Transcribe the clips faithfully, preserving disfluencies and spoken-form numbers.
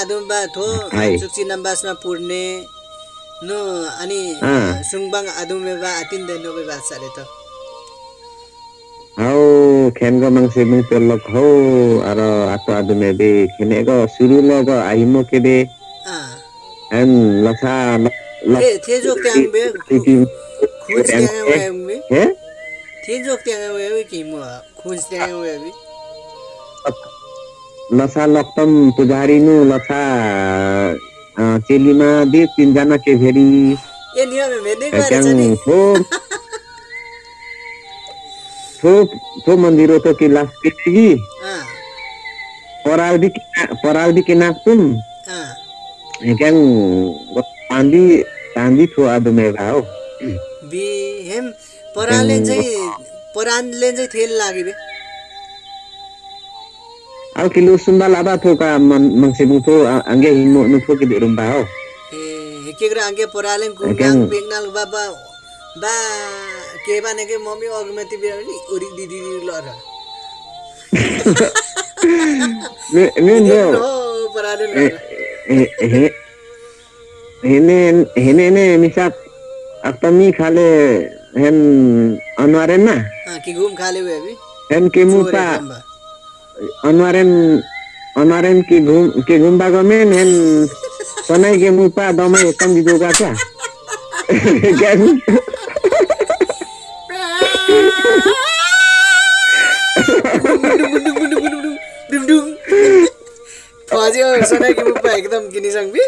adum ba tho Hai. sukci nambasma purne no ani Ah. sungbang adum ba atin de no ba sare to Hau ken go mang sibung pelok ho aro ato adu mebe kene go suru lo go ahimo kebe ah en lasa the the jok tyang be tiki khunj tyang we me he the jok tyang we ki mo khunj tyang we bi lasa loktam pujari nu lasa celima di tinjana ke veri e niyo me me ne gare yang chani ho ho ho mandiro to ki last ki ah poral di poral di kinapum ah yang tandi tandi thu adu me gao bi hem porale jai poranle jai thel lagi be au kilo sumba laba thu ka mang sibung thu angge himo nu thu ki rumba ho e kegra ange porale gungang pengnal baba ba ke ba ne ke mommy ogmeti bi uri didi lora me me no no porale lora hene hene ne misak aktami khale hen anwaren na ha ki gum khale we abi hen ke muta anwaren anwaren ki gum ki gumba gamen hen sonai ke mupa domai ekam dijoga cha kan dum dum Phaji sonai ki mupa ekdam gini sang bi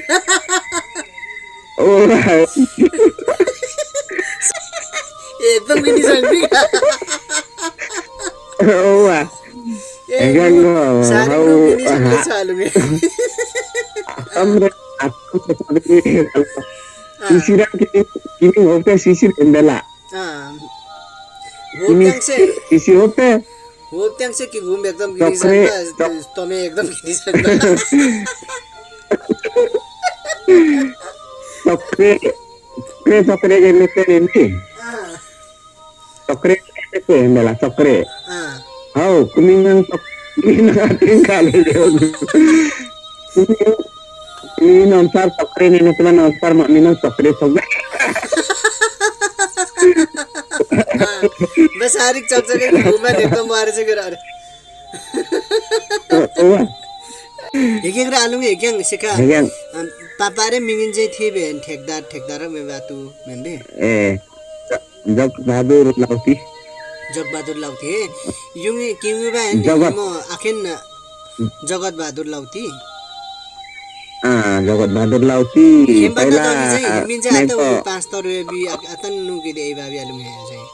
oh ekdam gini sang bi oh wah enggak no sari how लोग gini sang le salunge amre aku seperti sisiran kini kini hote sisir kendala ah kini wotyang se sisir hote wotyang se ki gum ekdam gini sang ba tome ekdam gini sang ba sokre sokre sokre ke meter ini ah sokre ke kendala sokre ah how kuningan sok kuningan tinggal ini nonsar sokre ini teman nonsar mak minum sokre sokre बस हारिक चकचके घुमा एकदम मारे चाहिँ गर अरे oh एक एक आलु में एक सिका yang पापारे मिगिन चाहिँ थिए बे ठेकदार ठेकदार में Baat मेंबे eh jok badur lauti जग बहादुर लाउथे युङे किमु बा जगत। म आखेन जगत Bahadur लाउथी ah jok badur lauti खेम्बा त पहिला चाहिँ मिन चाहिँ आते neko पाँच तर बि अतन नु के दे बाबी आलु में चाहिँ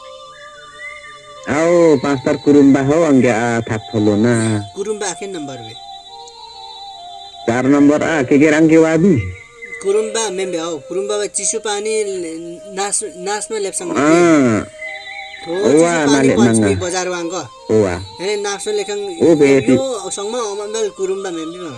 au pastor kurumba ho angga thak tholona कुरुम्बा आखेन नम्बर बे चार नम्बर आ के के रंग के वादी कुरुम्बा मेंबे हो कुरुम्बा बा चिसु पानी नास नासमा लेप्सङ ah थो चिसु Wah, पानी nalik पञ्चमी manga. बजार वाङको oa हे नासमा लेखङ Oh, berarti- यो सङमा अमन्दल कुरुम्बा मेंबे मा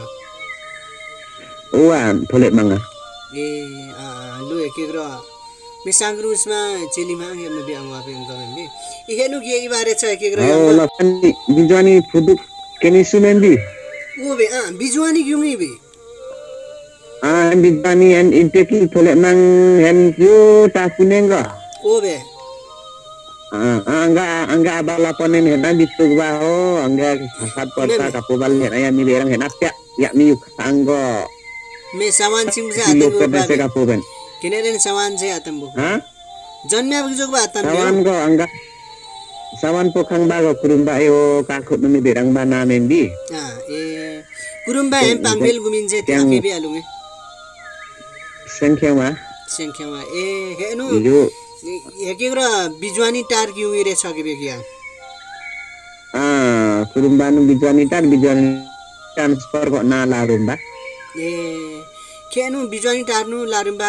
oa tholet manga ए आ लु एक एक र मिसांग्रुसमा चेलीमा हेर्न बे आमा पे गमेंबे इहेनु के ई बारे छ एक एक र au lapan bijani fuduk keni sumendi ओ बे आ बिजुवानी युङी बे ah bijani and inteki tholet mang hen yo ta kunenga ओ बे ah angga angga abala ponen hena bitug ba ho angga sat porta kapobal hena ya mi berang hena ya ya mi yuk anggo मे सामान सिम से kilo आतन pede se kapoben किनेरेन सामान से आतन बो ha जन्म्या बजुक बा आतन sawan go angga sawan pokang ba go kurumba yo kakut mi berang bana mendi आ ए कुरुम्बा हेम पाङबेल गुमिन जे Yang- ताके बे आलुङे sengkhe ma सेंखेमा ए हेनु yo एक एक र बिजुवानी टार कि उइरे छ के बे किया ah kurumba nu bijani tar bijani transfer kok na la rumba ए खेनु बिजुवानी टार्नु लारुम्बा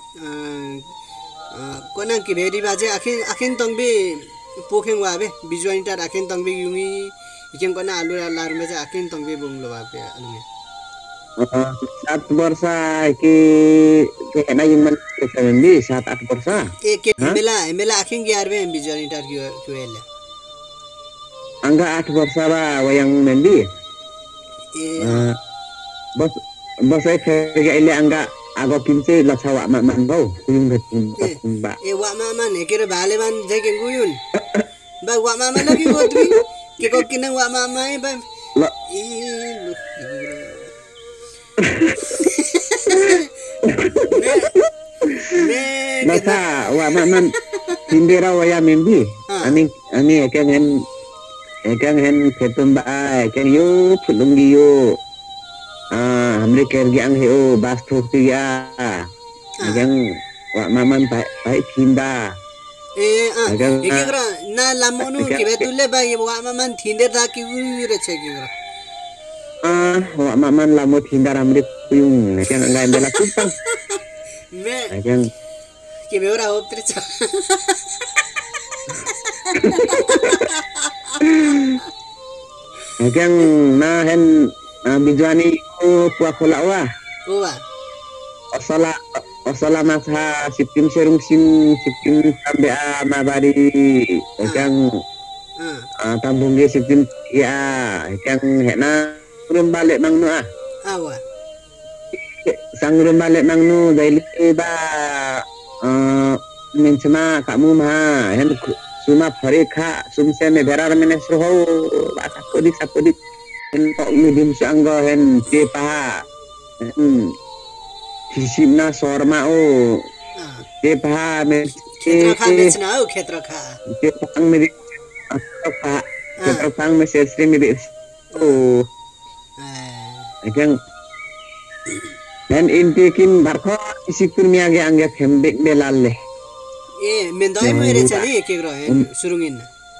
कोना कि भेरी बाजे आखिन आखिन तंबे पोखेङ वाबे बिजुवानी टार आखिन तंबे युमी इकेन कोना आलु लारुम्बा जे आखिन तंबे बोंगलो बाबे आलुमे सात वर्षा कि hena yung man kesendi saat at वर्षा ए के Hah? मेला मेला आखिन ग्यारबे बिजुवानी टार कि कुएले angga at Varsha ba wayang mendi A bos bosai kerja ile angga ago kimse la chawa ma man bau kuyung het ba e wa mama ne kira bale ban jai ke guyun ba wa mama lagi go tu ke ko kinang wa mama e ba la e lu ne ne basa wa ma man tindera wa ya membi ani ani ekeng hen ekeng hen ketum ba ekeng yo phulungi yo ah हमरे कर गया है ओ बास ठोक दिया yang wa maman pai pai thinda e a e ke kra na lamonu ke betulle ba wa maman thinde da ki uri re che ke kra ah wa maman lamo thinda हमरे kuyung yang ngai bela kupang me yang ke beura optre cha yang na hen bijuani ko puak kola wa wa osala osala masa siptim serung sim siptim sambe a mabari yang tambung ge siptim ya yang hena rum balik mang nu ah awa sang rum balik mang nu daily ba min cema kamu mah hen suma phare kha sumse me berar mene sro ba sakodik sakodik hen tok midim sanggo hen te pa hen Hisimna sorma o te pa me khetra kha bechna o khetra kha te pang me pa khetra pang me sesri me o again dan intikin barko isikur mi age angge khembek belalle e mendai mo re chani ke gro he surungin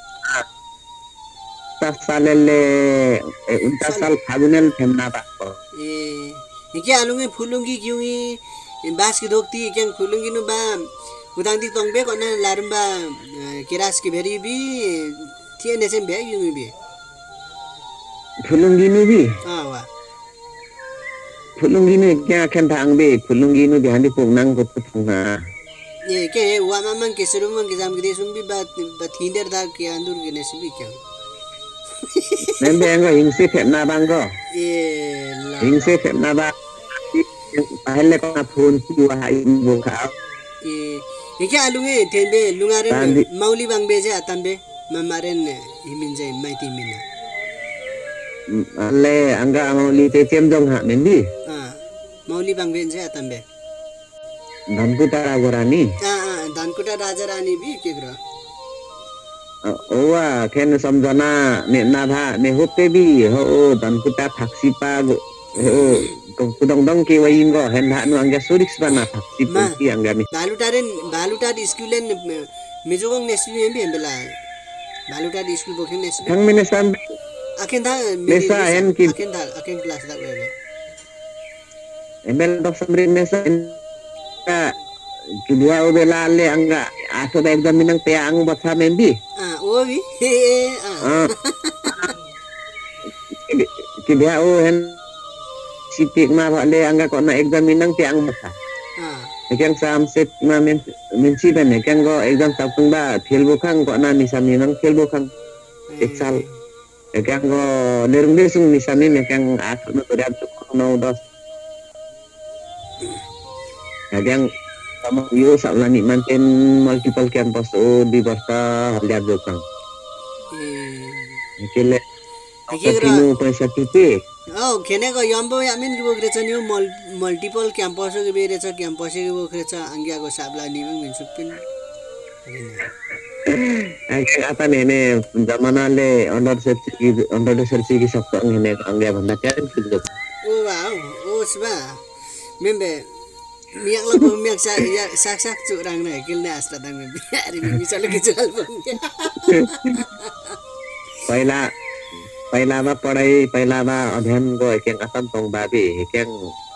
tasalele untasal fagunel femna ba e Iki alungi fulungi kiungi bas ki dokti ikyang fulungi nu ba udang di tongbe ko na larumba kiras ki beri bi tie ne sem be yungi bi fulungi nu bi ah wa fulungi nu kya kan thang be fulungi nu bi handi pung nang ko thunga ye ke wa mamang ke surum mang ki jam ki sum bi ba ba thinder da ki andur ki ne sibi kya nembe ngo hingse phemna banggo e la hingse phemna ba pahelle ko phone ki wa in bo kha e iki alungi tembe lungaren mauli bang be je atambe mamaren himin je maiti mina alle angga mauli te chem jong ha mendi ah mauli bang be je atambe dhankuta ragorani ah ah dhankuta raja rani bi ke gro owa ken samjana ne na bha ne hote bi ho dhankuta thaksi pa go kudong dong ke wain go hen ha nu angga surik bana thaksi pi angga mi balutaren balutat skulen mejogong nesbi embe embela balutat skul bokhen nesbi thang mene sam aken da mesa hen ki aken da aken class da webe embel dok samrin mesa ka kedua obela le angga aso da exam minang te ang batha membi ah obi ah kedua o hen sitik ma le angga ko na exam minang te ang batha ah ekang sam set ma men men si ben ekang go exam tapung ba phel bokang ko na nisam minang phel bokang eksal ekang go nerung desung nisam ni ekang aso no to dap no dos ekang sama yo sablani manten multiple campus o di basta lihat bokang eh kele Aki Tino paisa tipe. Oh, kene ko yambo yamin gibo krecha new multiple campus ke bere cha campus ke gibo krecha angya ko sabla ni mang min supin. Aki apa nene zamana le under serti under serti ki sabta ngene angya banda kan kido. Oh wow, oh sba. Membe miak la bo miak sa ya sak sak curang na kil na asta tang membe. Ari mi misal ke jual bang. Paila पहिला बा पढाइ पहिला बा अध्ययन गो एकeng Assam tong babi एकeng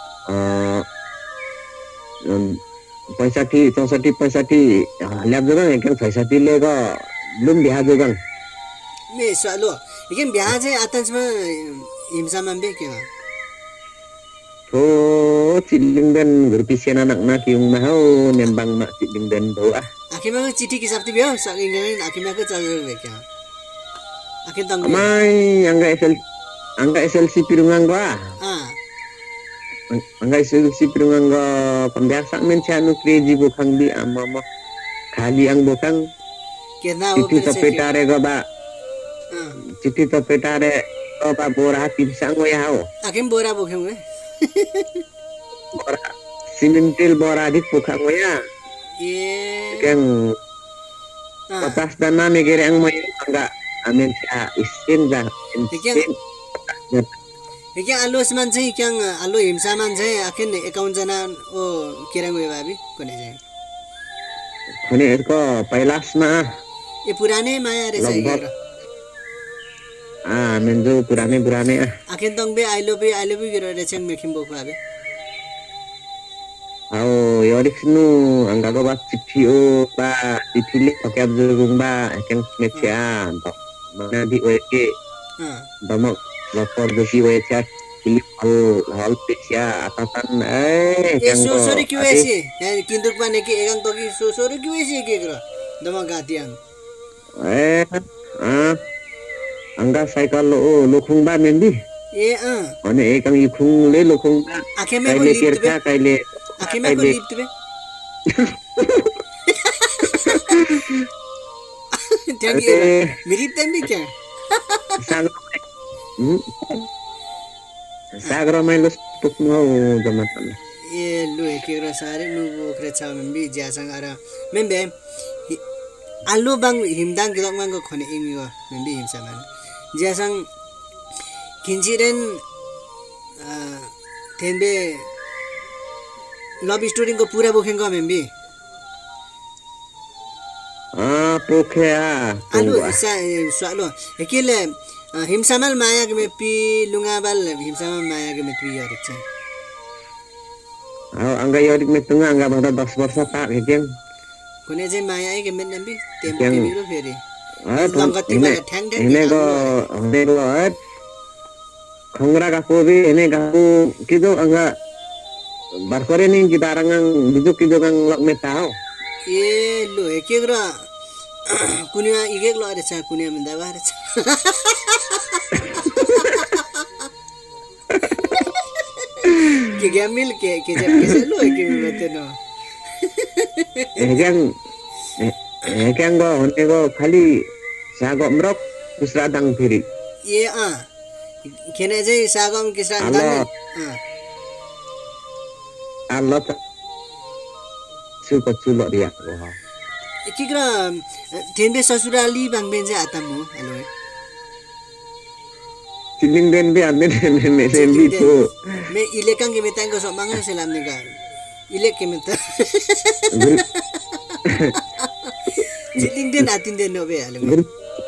पैसा चौसठी पैंसठी ल्याब जगह एकeng पैंसठी ले गो लुम बिहा जगह मे सलो एकeng बिहा चाहिँ आतन्समा हिमसा माम्बे के थो चिलिङदन घुरपिसेना nakna kiung mahau nembang mak चिलिङदन doa आखिरमा चिठी के साथी बियो सकिङ आखिरमा को चल बे क्या Akin tang Amai angga S L angga S L C pirungang gua. Ah. angga isu si pirungangga pembiasa men chanu crazy bukang di amama kali ang bukang Kena Citi oper se. topetare go ba Ah. Citi topetare go ba bora hati sang go yao Akem bora bokhem we. bora simentil bora dik bukang go ya Ye. keng Ah. patas dana megere ang may angga amen sa isin da Ikyang ikyang alo seman चाहिँ ikyang alo himsa man चाहिँ aken account जना ओ केरङ way भाबी कोने चाहिँ kuni ko pailas na ये पुराने माया रे चाहिँ लगभग गेरो ah menjo purane purane ah आखेन तंग बे I love you I love you गेरो रे चाहिँ मेखिम बोक भाबे Ao yorik nu angga go ba cici o ba dipilih pakai abjurung ba keng mecia anto mana di W K अ bamo lapor do si W K pilih hal hal pecia atasan eh ए keng सो go सोरे क्यू एसी है किंदुक पाने के एगंग तो की सो सोरे क्यू एसी के गेरो दमा गातियां eh ah angga cycle lo lokung ba mendi ए अ one e kang ikung le lokung ba आखे में को kaile लिफ्ट बे kirka kaile आखे में को लिफ्ट बे थैंक यू eh मेरी टाइम भी क्या sagro hmm sagro mai los puk mau zaman ए लो केरो सारे नु बोकरे छ में भी ज्यासँग आरा में बे आलु बाङ हिमदाङ गिदक मांग खने इमिगो में भी हिमसा मान ज्यासँग किन्जिरेन अ थेनबे लव स्टोरी को पूरा बोखेंगो में भी ah poke ah आलु tunggu ah सा स्वालो एकेले हिमसामल माया के में पी लुंगाबाल हिमसामल माया के में पी यार छ Aw, angga yorik me tunga angga bangda dos borsa tak keng. कोने चाहिँ माया के में नबी तेम Yang- तेमिरो फेरि Ah, लंगती ini में ठ्याङ ठ्याङ ini go ini go at. Kongra kaku bi ini kaku kido angga barkore ning kita arangang bijuk kido kang lok me tao. ए लो एकेग्र कुनिया इगेक लो रे छ कुनिया में दबा रे छ के गेमिल के के जब के लो के मते नो Eh keng eh keng go ini go kali sago mrok kusradang phiri. ए अ केने चाहिँ सागम किसान हेलो। दान अ Allah ta suka sulok dia go. एकेग्र थेनबे ससुराली बाङबेन चाहिँ आतामु hello Siling den bi ande den me den bi tu. मैं इलेकंग के मेतांग को समांग से लामने का इलेक के मेता जितिंग दिन आतिन दिन नो बे hello Gur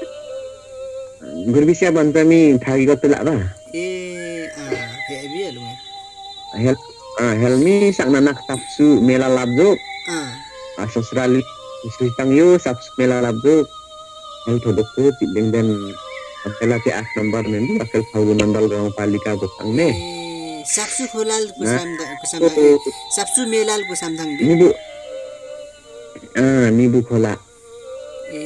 gur bisa bantami thagi ko tulak ba. ए अ हे भी hello Hel ah helmi sak nanak tapsu mela labjo अ asosrali isitang yu sapsu mela labjo hel thodokku tideng den apela ti as number men akal phau nandal gang palika botang ne ए साप्सु खोलाल को Nah. साम को साम साप्सु मेलाल को सामथाङ बे ni bu ah ni bu khola ए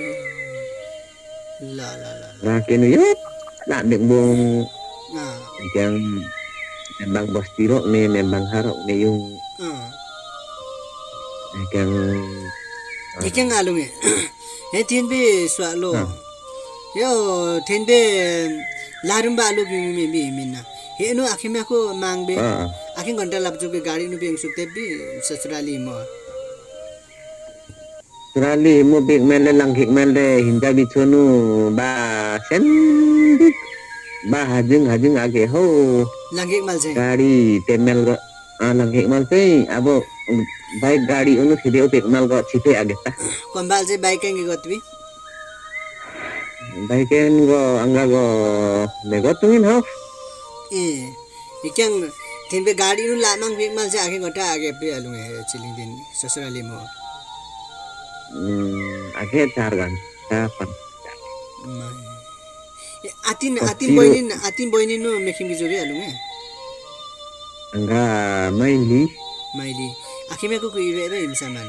ला ला ला ra kenu yo la dek bong अ yang membang bos tirok ne membang harok ne yung अ yang इकेंग आलु में हे तीन बे स्वालो हाँ। यो तीन बे लारुम्बा आलु की में भी मिना हे नु आखे में को मांग बे ah आखे घंटा लापजो के गाड़ी नु बेंग सुते भी ससुराली म Surali mo big mele langgik mele hinda bichonu ba sen ba hajeng hajeng age ho लंगे माल से gari temel go ah langgik mal tei abo baik gari unu video tekmal go chite age ta कंबाल से bike के गतवी baik ken go angga go nego tungin ho ए इकेंग तीन बे गाड़ी नु लामांग बे माल से आखे घंटा आगे पे आलु में चिलिंग दिन ससुराली म hmm age char gan ta pan ए आतिन Oh, आतिन zero. बहिनी आतिन बहिनी नु मेखिम की जोगे आलु में angga maili माइली आखे में को कोई बे बे हिमसा मान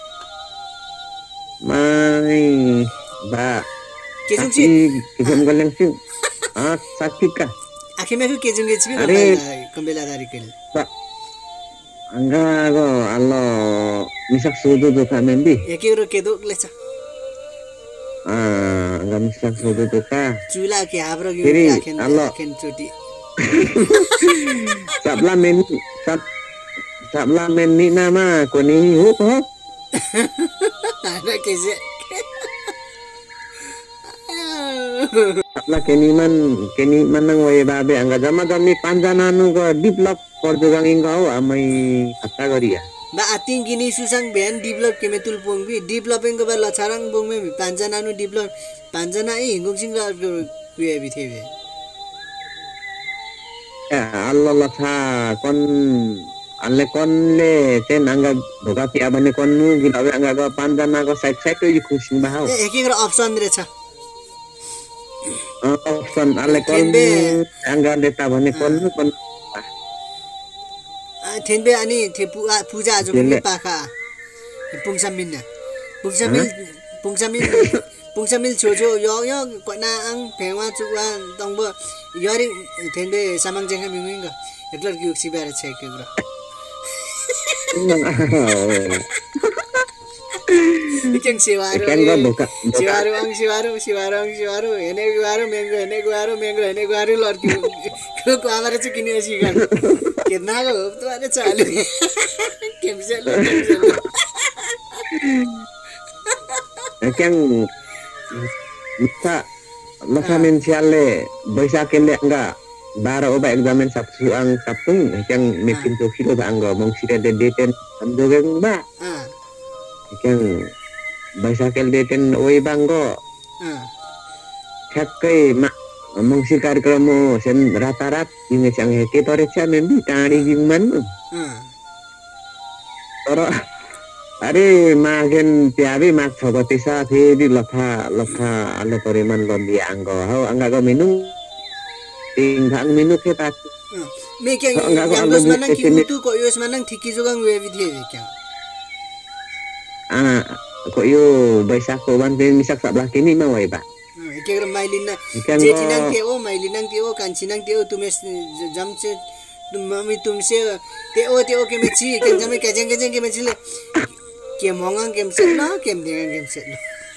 mai ba के जुम से Aki kisam galeng sing ah sakit ka Akhirnya aku kejung kecil Are- kembali kembali dari kel. Sa angga go allo misak sudu tu ka membi. Ya kira kedo lecha. Ah, angga misak sudu tu ka. Chula ke abro ke Kiri, aken Allah. aken choti. Sabla men sab sabla men ni nama ko ni hu ko. Ada kese. Sabla keni man keni manang wae babe angga jama jami panjananu ko develop korjogang ingkau amai kata gori ya. Ba ating gini susang ben develop ke metul pong bi developing ke ba lacharang pong me panjana nu develop panjana e ngong sing ra kuye bi thebe. Ya Allah la tha kon alle kon le ten angga doga pi abane kon nu gilawe angga go panjana go side side to khushi bahau. ए एक एक option रहेछ Option alle kon Kembe. angga deta bane kon nu kon थेनबे अनि थे पूजा पूजा आज Kembe. पनि पाखा पुङसामिन पुङसामिल पुङसामिल पुङसामिल छोजो यो यो कना आङ फेवा चुवा तंब यरि थेनबे सामाङ जेंगा मिमिङ एकलर कि सिबार छ के ग्र इकेङ सेवारो Ikan go doka doka सेवारो आङ सेवारो सेवारो आङ सेवारो हेने गुवारो मेंगो हेने गुवारो मेंगो हेने गुवारो लड्की को आमार चाहिँ किने सिगन के नागो तो अरे चालु केमसेल केमसेल ikan bisa masa men siale baisa kele angga bara oba examen sabtu ang sabtu ikan mekin to kilo ba angga mong sire de deten amdogeng ba अँ ikan baisa kel deten oi banggo अँ Kakai mak mengsi कार्यक्रम sen rata-rat ini sang heke tore cha membi tari gimman अँ toro are magen tiabi mak sobati sa thedi latha latha alle pariman londi anggo hau angga go minung ting thang minu ke tak मैं क्या Oh, enggak, kok yang album manang ki ini- mutu kok yos manang tiki juga gue video क्या ah ko yo baisa ko ban ten misak sa blak kini ma wai ba के कर माइलिना ikan जेठी go नंग ते ओ माइलिनंग ते ओ कांची नंग ते ओ तुम्हें जमचे तुम मम्मी तुमसे ते ओ ते ओ के मैं ची के जमे के जंग जंग के मैं चिले के मोंगा के से ना के देंग के से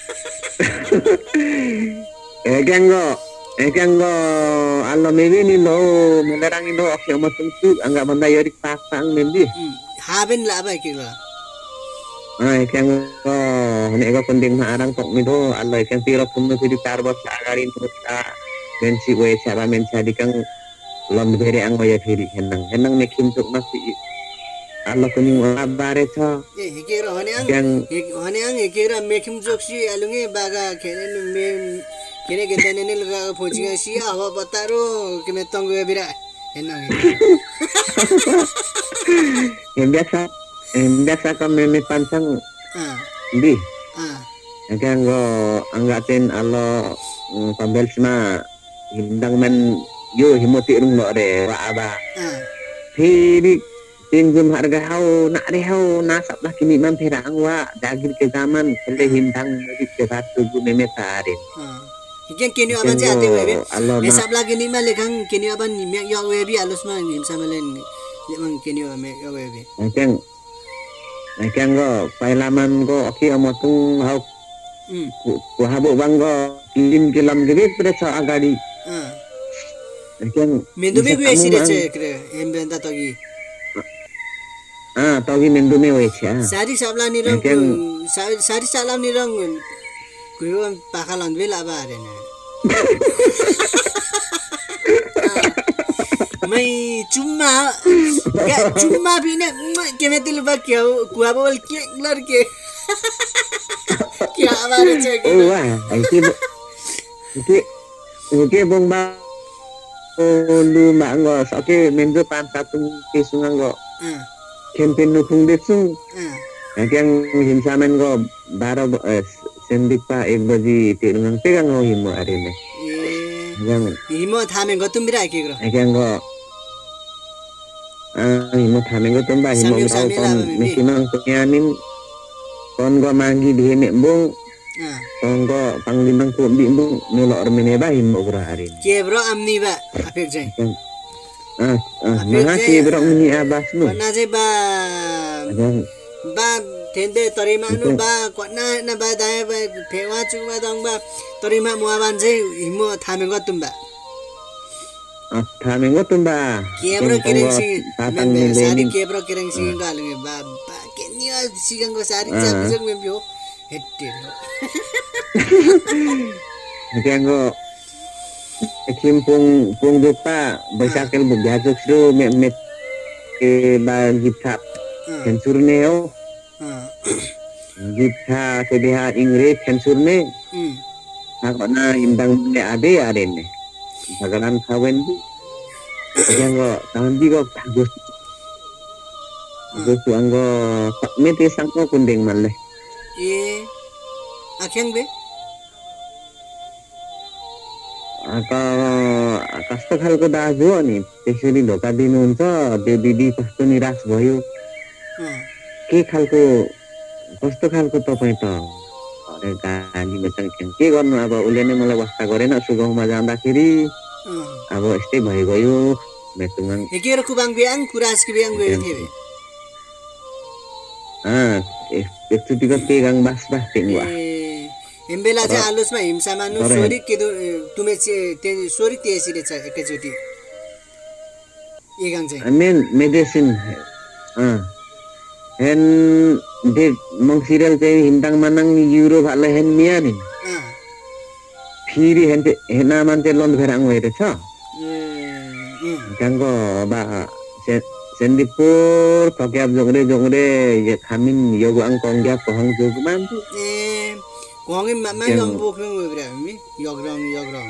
ikan go ikan go allo mebi ni lo melarang indo okyo matung angga banda yorik pasang membi हाबेन लाबा के ला Ay, kaya ko, hani ko kunding maarang tok mito, alay kang tiro kumu pidi tarbot sa agarin po sa mensi we sa ba mensa di kang lom bere ang waya piri henang henang mekim tok masi Allah kuning abare sa ए के र हने आङ yang हने आङ के र मेखिम जोक्सी अलुङे बागा खेने मे केने के तने ने लगा फोचिगा सी हवा बतारो के मैं तंग वे बिरा हेना yang biasa yang biasa ka meme pansang अ di अ kaya ko anggatin Allah pambel sma hindang man yo himoti rung lo re wa aba अ Piri tinggum harga hau nak re hau nasab lah kini man perang wa dagir ke zaman kele hindang di satu gu meme tarin Ikan kini aban sih ate webi. Allah na Mesab lagi ni mah lekang kini aban ni mek yak webi alus mah ni samalen lemang kini aban mek yak webi. Nakang nakang go pailaman go oki amotung hau Hmm. ku habu bang go kilim kilam gede presa agadi Ah. nakang Mendu me gue sih deh kre embenta togi. ah togi mendu me wecha Sari sabla ni rong Ikan- sari sari salam ni rong gue kan pakalan bela apa ada na. Mai cuma gak cuma bina kemetil bak ya gua bol kek lar ke. Kya amare cek. oh wah iki iki iki bong ba lu ma go oke mendu pan satu kisungan go Ah. campaign nukung desung Ah. nakang himsamen go baro eh, sendik pa ekbaji tirungang pegang go himo arene Eh. yang Imo thamen gotum bira ke gro. nakang go ah himo thamen go tumba himo Sambil- tau sambil kon apa, Bibi? mesimang punyanin kon go manggi di hene bong Ah. Tonggo panglimang ko bimbung nulo ormene ba himmo bro arin. Ke bro amni ba apek jai. Ah, ah, mga si bro mini abas nu. Kona jai ba Adang ba tende torima nu ba kona na ba dai ba pewa chu ba dong ba torima mua ban jai himmo thamen ga tum ba. ah thameng go tumba. Ke bro kereng si Tatang membe sari ni ke bro kereng si ga lunge ba ba kenyo sigang go sari ja bijak membyo hette. Kaya go Ekim pung pung dupa basakil bugyazok siro met met ke ba gipta kensurne Ah. gipta sebeha Inggris kensurne Hmm. ako na hindang ne ade ade ne bagalan kawen bu kaya go tangan di go bagus bagus tu anggo mete sangko kundeng malle ए आख्याङ बे आता कस्तो खालको दाजु हो नि त्यसरी धोका दिनुहुन्छ त्यो दिदी कस्तो निराश भयो के खालको कस्तो खालको तपाईँ त अरे गाली बच्चा के गर्नु अब उसले नै मलाई वास्ता गरेन सुगाउँमा जाँदाखेरि अब यस्तै भइगयो मेतुङाङ एकेर कुबाङ बेआङ कुरासकी बेआङ गयो थिए अँ एकचोटिको पेगाङ बास बास टेङ्गुवा एम्बेला चाहिँ आलोचमा हिंसा मान्नु सोरी के तुमे ते सोरी तेसी रे छ एकैचोटी एगाङ चाहिँ मेन मेडिसिन अँ hen de mong serial चाहिँ हिमताङ मानङ युरो भाले hen मिया नि फेरि hen हेना मान्छे लोन भेराङ भएर छ गंगो बा sendipur pakai jongre jongre ya kamin yogo ang konggap pohong jogo mantu eh kongi mama yang bokong berami yogrong yogrong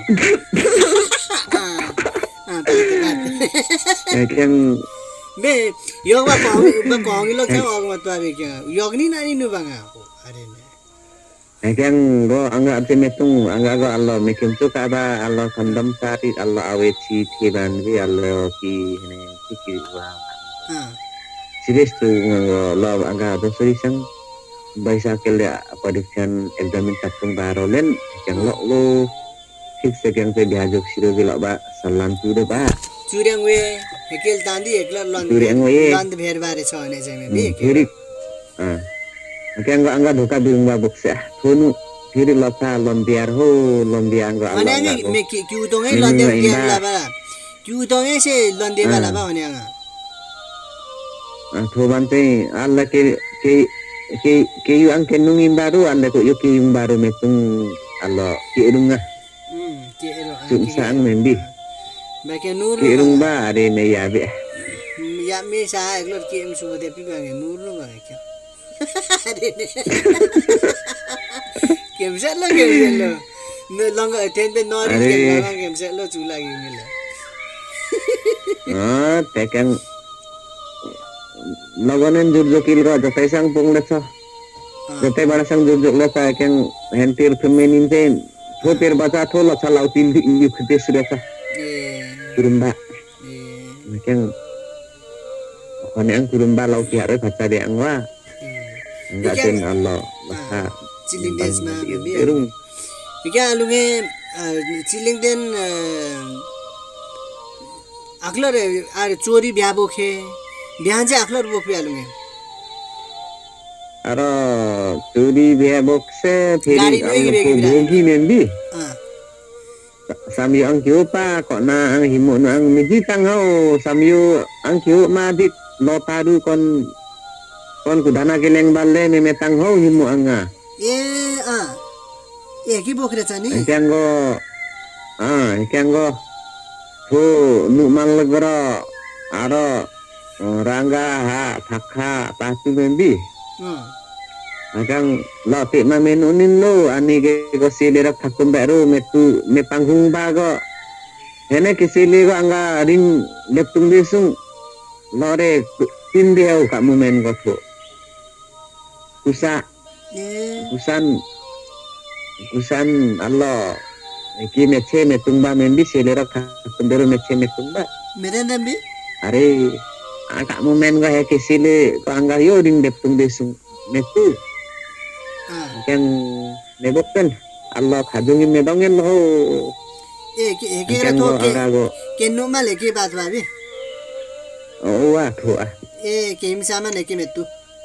ah yang be yog ba kongi ba kongi lo kya og mat ba be kya yogni nani nu banga ko are ne yang go angga abse metung angga go Allah mekim suka ba Allah kandam sari Allah aweci tiban bi Allah ki ne ki wa serius tu lo angga do sorisang baisa kelya padikan examen tatung barolen yang lo lo fix yang te diajuk siro gila ba salam tude ba चुर्याङ वे हेकेल तान्दी एकला लन चुर्याङ way लन्द भेर बारे छ भने चाहिँ मे फेरि अ केंग angga धोका बिरुङ बा बक्सा थोनु फेरि लता लम्बियार हो लम्बियाङ गो अनि अनि मे कि कि उदोङै लन्दे दिया ला बा कि उदोङै से लन्दे वाला बा भने आङा अ थोबान चाहिँ अल्ला के के के के यु ang kenung imbaru anda ko yo ke imbaru metung Allah ke irunga hmm ke ero sumsang mendi Baiknya nur kirung ba are ne ya be ya me sa eglor ki em sude pi bange nur no ba kya are ne kem sa lo kem sa lo no long ten ten nori kem long kem sa lo chu la gi mila ah tekan logonen jurjokil ro jotai sang pung le sa jotai bana sang jurjok le sa ken hentir femenin ten thoter baca tholo chalau til di yu khte sure sa kurumba yang kone ang kurumba lau tiare baca de angwa enggak ten Allah masa ciling des ma bi erung ika alunge ciling den aklar are chori bya boke bihan चाहिँ aklar bok bya alunge aro chori bya bok se pheri bogi membi samyu ang kyo pa ko na ang himo no ang miji tangau samyu ang kyo ma dik lo taru kon kon kudana keleng balle me metang ho himo anga ए अ ए के बोक्रे छ नि kengo ah kengo thu nu man legara aro rangga ha thakha pastu membi Agang lo ti ma menunin lo ani ke ko silera thakum baru metu me panggung ba go hene ke sile go anga ring leptung besung lore tindeu ka momen go tho kusa kusan kusan Allah ki meche metung ba membi silera thakum baru meche metung ba meren nambi are aka momen go he ke sile ko anga yo ring leptung besung metu yang nebokten Allah khajungi medongen ho ए के के र Akan तो go के arago के no माले के बात भाबी owa thua ए के हिम सामान है के मेतु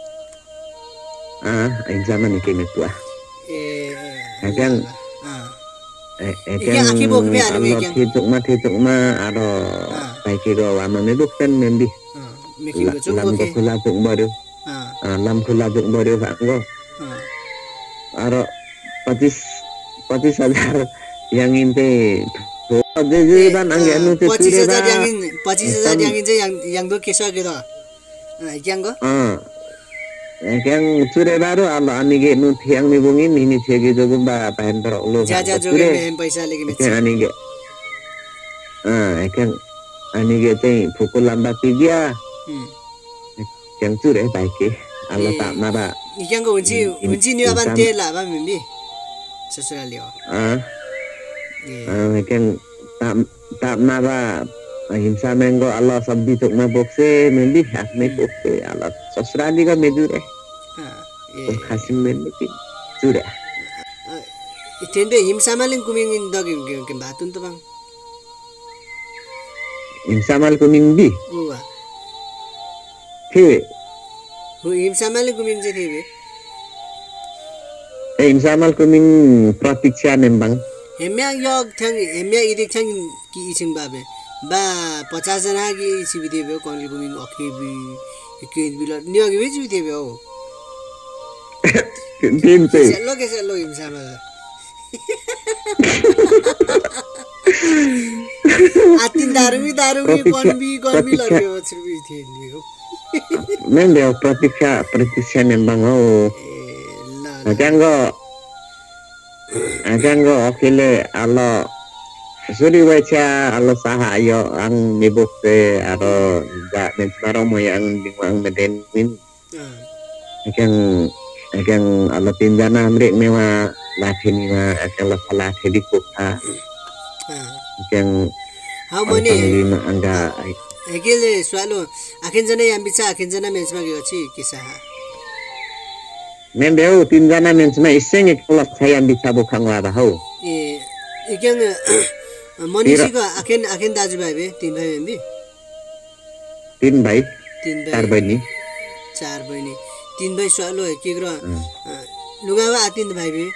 ah ay zaman ke metua ए Akan हां Ekan aki bok be anu Allah ekan. thituk ma thituk ma aro Ah. pai ki go wa ma nebokten membi हां मेकिङ को चुक lam okay ko khula tuk baru हां lam khula tuk baru pak go हां aro पच्चीस पच्चीस हजार yang inte je ban ang anu te पच्चीस ture हजार ba yang पच्चीस हजार yang चाहिँ yang yang दो के सके त yang go ah yang ture baru Allah ani ge nu thiang mi bungin ini thege jogu ba pahen tor lo जा जा जो के मेहन पैसा लेके मेच yang ani ge ah yang ani ge चाहिँ pukul lambat tiga हम yang ture baik ke Allah tak mara yang go unci unci ni aban te la ba mimbi sesuai lio ah ए ah yang tak tak mara himsa mengo Allah sabdi tuk ma bokse membi hak me bokse Allah sosrali ga medure हां Kasim membi ture ए तेंबे हिम सामालिन कुमिङ दगे के बातुन त बang himsa mal kuming bi ओवा Thiwe हो हिम सामालिन कुमिङ चाहिँ थिबे eh himsa mal kuming pratiksya nembang हेम्या योग थंग हेम्या इदिक थंग कि इसिङ बाबे बा पचास जना कि सिबि देबे कोनले कुमिङ अखेबी के बिल नियगे बेच भी देबे हो tin pe सेलो के सेलो हिम सामाल आतिन दारू भी दारू भी कौन भी कौन भी लगे हो सिर्फ भी थे हो membe pratiksya pratiksya nembang oh ला Ajango Ajango okile Allah suri wacha Allah sahayo ang nibukte aro ja mensmaro mo yang dingwang medenin akan akan Allah tinjana amrik mewa lathini ma akan la salah di kota akan हाउ मनी ma angga हेकेले स्वालो आखिन जना याम बिचा आखिन जना मेन्समा गयो छि किसा membe tinjana mensma iseng kelas saya bisa bukan wada ho ए इक्याङ मनीषीको आखिन आखिन दाजुभाइ बे तीन भाइ बहिनी tin baik तीन भाइ tar bani चार बहिनी तीन भाइ स्वालो के ग्र लुगावा आतिन भाइ बे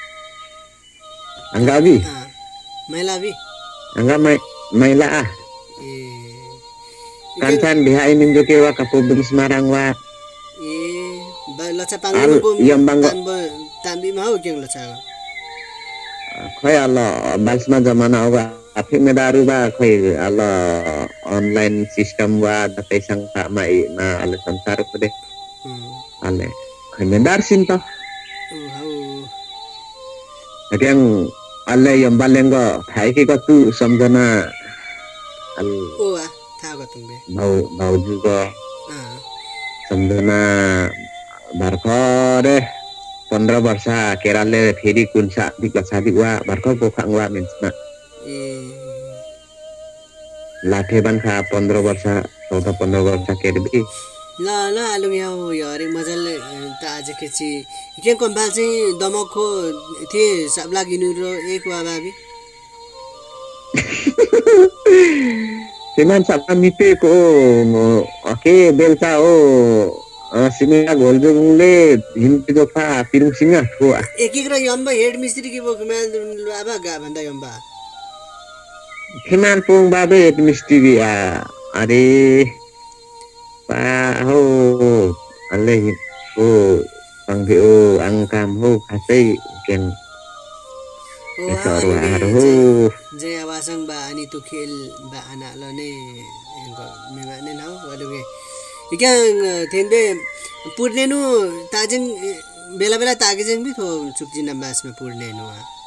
angga bi महिला बे angga mai maila ah ए kancan biha ini juga wa kapubung Semarang wa ए बा लचा Al- पाङ्गको yang bangga. ताम्बी मा हो क्याङ लचा khoi Allah basma zamana wa api medaru ba khoi Allah online system wa datai sang tak mai ma ale santar pede ale khoi medar sinto ओ हाउ yang ale yang balengo thai ki ko tu samjana al ओ आ थाहा गतुङ बे bau bau juga अ samjana barkore पंद्रह वर्षा केरले फेरि कुनसा दिक्सा दिवा barko bokang wa mensna ए लाठे बन्खा पंद्रह वर्षा चौध पंद्रह वर्षा केरबी ल ल आलु यहाँ हो यो अरे मजाले त आज केची के कम्बाल चाहिँ दमकको थिए सब लागिनु र एक वा बाबी Siman sa mite ko oke belta o simina goldung le hinti ko pa pirung singa ko एक एक र यम्बा हेड मिस्त्री के बोक मा बाबा गा भन्दा यम्बा Himan pung babe et misti ya are pa ho ale ho pangge o angkam ho kasai ken oh Esoro आलु aro यहाँ ho चाहिँ जय आवासङ बा अनि तु खेल बा आना ल ने मेमा ने नाउ अलु के इक्याङ थेन्बे पुर्नेनु ताजिङ बेला बेला तागिजिङ बि थो चुकजिन बासमा पुर्नेनु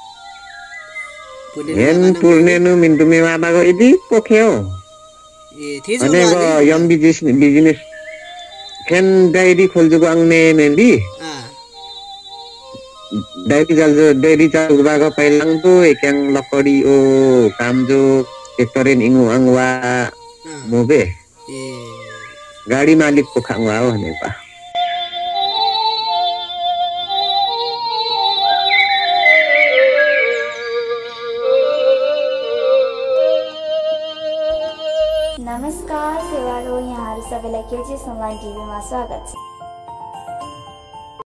en purnenu mintu me baba ko idi pokeo ए थिजो ane ko yam business business ken dairy khulju ko ang ne mendi आ dairy jaljo dairy jaljo baga pailang tu ekang lokori o kamjo sektorin ingu angwa mobe ए gari malik ko khangwa o ne pa नमस्कार हो, यहाँहरू सबैलाई केजिएस online टिभीमा स्वागत छ।